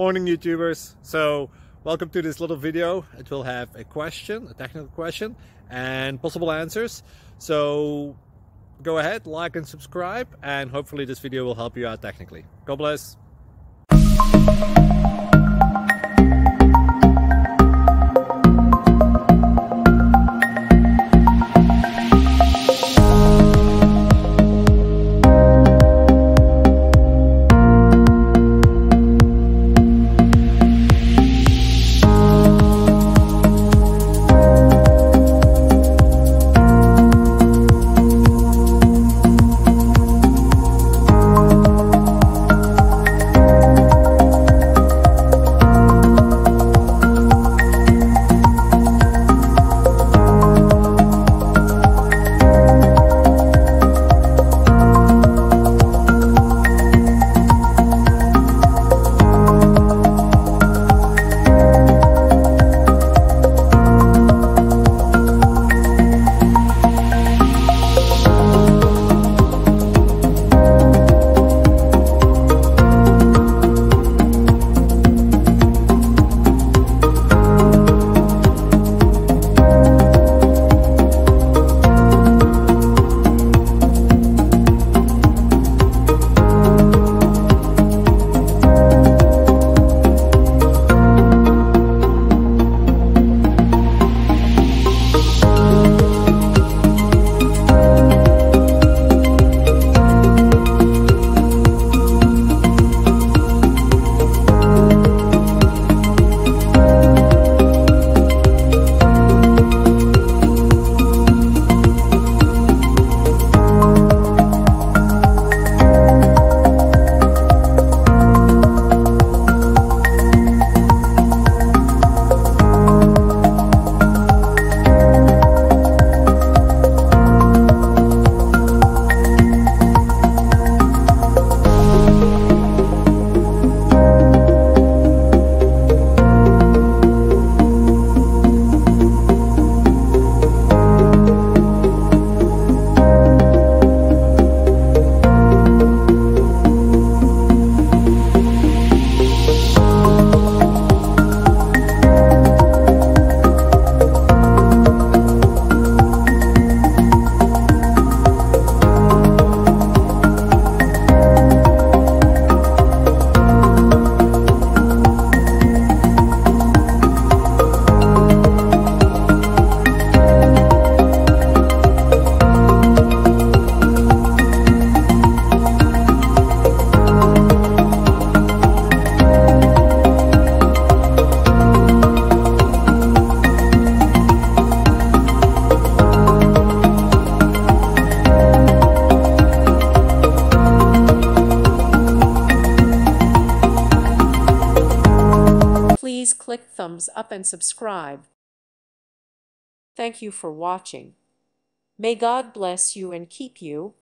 Morning YouTubers. So welcome to this little video. It will have a question, a technical question, and possible answers. So go ahead, like and subscribe, and hopefully this video will help you out technically. God bless. Please click thumbs up and subscribe. Thank you for watching. May God bless you and keep you.